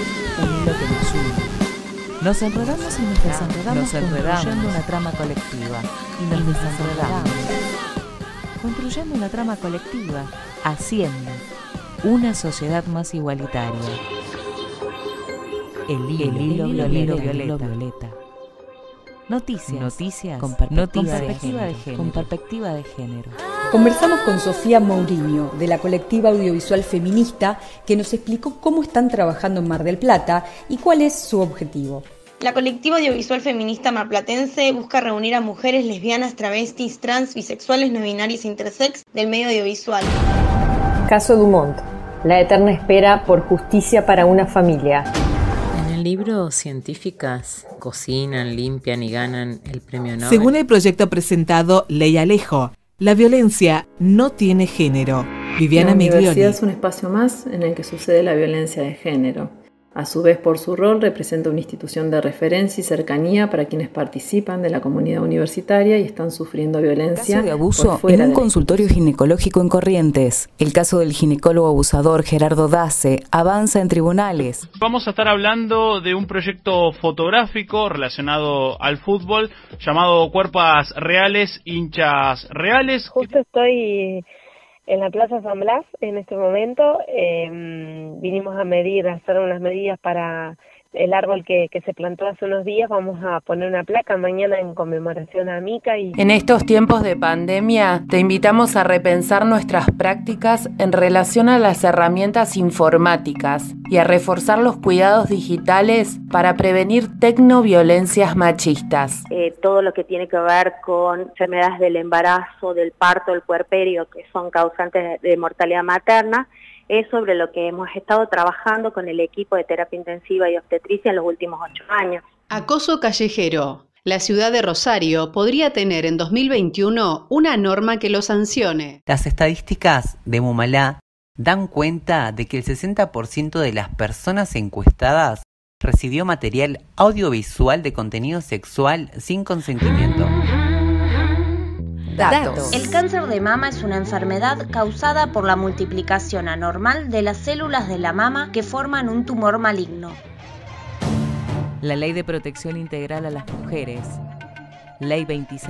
un hilo que nos une. Nos enredamos y nos desenredamos construyendo una trama colectiva. Y nos desenredamos construyendo una trama colectiva, haciendo una sociedad más igualitaria. El hilo violeta. Noticias con perspectiva de género. Conversamos con Sofía Mourinho, de la colectiva audiovisual feminista, que nos explicó cómo están trabajando en Mar del Plata y cuál es su objetivo. La colectiva audiovisual feminista marplatense busca reunir a mujeres lesbianas, travestis, trans, bisexuales, no binarias e intersex del medio audiovisual. Caso Dumont, la eterna espera por justicia para una familia. En el libro, científicas cocinan, limpian y ganan el premio Nobel. Según el proyecto presentado Ley Alejo, la violencia no tiene género. Viviana Miglioni. La universidad es un espacio más en el que sucede la violencia de género. A su vez, por su rol, representa una institución de referencia y cercanía para quienes participan de la comunidad universitaria y están sufriendo violencia. Caso de abuso en un consultorio ginecológico en Corrientes. El caso del ginecólogo abusador Gerardo Dace avanza en tribunales. Vamos a estar hablando de un proyecto fotográfico relacionado al fútbol llamado Cuerpas Reales, Hinchas Reales. Justo estoy en la Plaza San Blas en este momento. Vinimos a hacer unas medidas para el árbol que se plantó hace unos días. Vamos a poner una placa mañana en conmemoración a Mica. En estos tiempos de pandemia, te invitamos a repensar nuestras prácticas en relación a las herramientas informáticas y a reforzar los cuidados digitales para prevenir tecnoviolencias machistas. Todo lo que tiene que ver con enfermedades del embarazo, del parto, del puerperio, que son causantes de mortalidad materna, es sobre lo que hemos estado trabajando con el equipo de terapia intensiva y obstetricia en los últimos 8 años. Acoso callejero. La ciudad de Rosario podría tener en 2021 una norma que lo sancione. Las estadísticas de Mumalá dan cuenta de que el 60% de las personas encuestadas recibió material audiovisual de contenido sexual sin consentimiento. Datos. El cáncer de mama es una enfermedad causada por la multiplicación anormal de las células de la mama que forman un tumor maligno. La Ley de Protección Integral a las Mujeres, Ley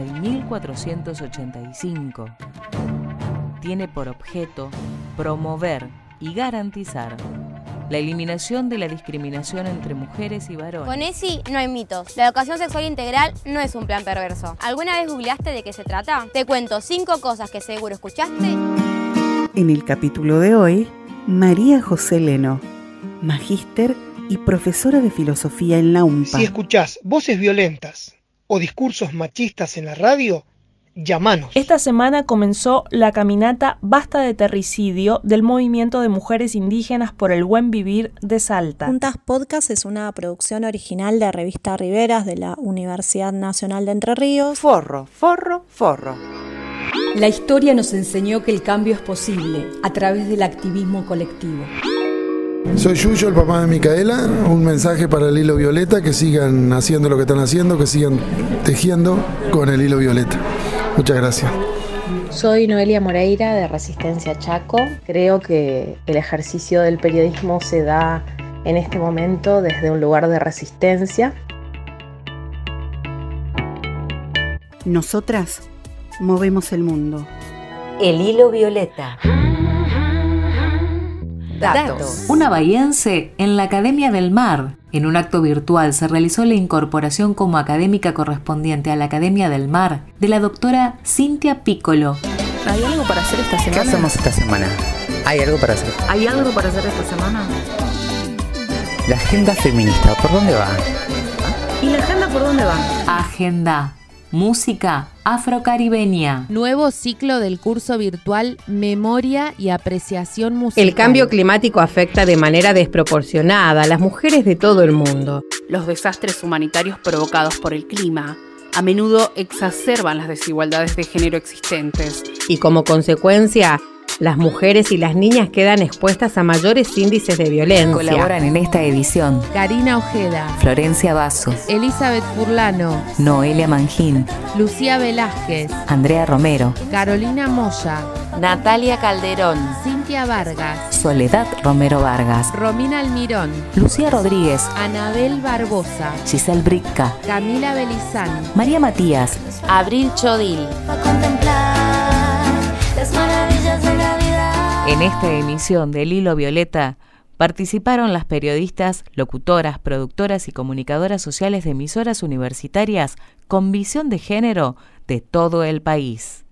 26.485, tiene por objeto promover y garantizar la eliminación de la discriminación entre mujeres y varones. Con ESI no hay mitos. La educación sexual integral no es un plan perverso. ¿Alguna vez googleaste de qué se trata? Te cuento 5 cosas que seguro escuchaste. En el capítulo de hoy, María José Leno, magíster y profesora de filosofía en la UMPA. Si escuchás voces violentas o discursos machistas en la radio, llamanos. Esta semana comenzó la caminata Basta de Terricidio del Movimiento de Mujeres Indígenas por el Buen Vivir de Salta. Juntas Podcast es una producción original de Revista Riberas de la Universidad Nacional de Entre Ríos. Forro. La historia nos enseñó que el cambio es posible a través del activismo colectivo. Soy Yuyo, el papá de Micaela. Un mensaje para el hilo violeta: que sigan haciendo lo que están haciendo, que sigan tejiendo con el hilo violeta. Muchas gracias. Soy Noelia Moreira, de Resistencia Chaco. Creo que el ejercicio del periodismo se da en este momento desde un lugar de resistencia. Nosotras movemos el mundo. El hilo violeta. Datos. Una bahiense en la Academia del Mar. En un acto virtual se realizó la incorporación como académica correspondiente a la Academia del Mar de la doctora Cintia Piccolo. ¿Hay algo para hacer esta semana? ¿Qué hacemos esta semana? ¿Hay algo para hacer? ¿Hay algo para hacer esta semana? La agenda feminista, ¿por dónde va? ¿Y la agenda por dónde va? Agenda. Música afrocaribeña. Nuevo ciclo del curso virtual Memoria y Apreciación Musical. El cambio climático afecta de manera desproporcionada a las mujeres de todo el mundo. Los desastres humanitarios provocados por el clima a menudo exacerban las desigualdades de género existentes. Y como consecuencia, las mujeres y las niñas quedan expuestas a mayores índices de violencia. Colaboran en esta edición Karina Ojeda, Florencia Basso, Elizabeth Furlano, Noelia Mangín, Lucía Velázquez, Andrea Romero, Carolina Moya, Natalia Calderón, Cintia Cintia Vargas, Soledad Romero Vargas, Romina Almirón, Lucía Rodríguez, Anabel Barbosa, Giselle Bricca, Camila Belizán, María Matías, Abril Chodil. En esta emisión del Hilo Violeta participaron las periodistas, locutoras, productoras y comunicadoras sociales de emisoras universitarias con visión de género de todo el país.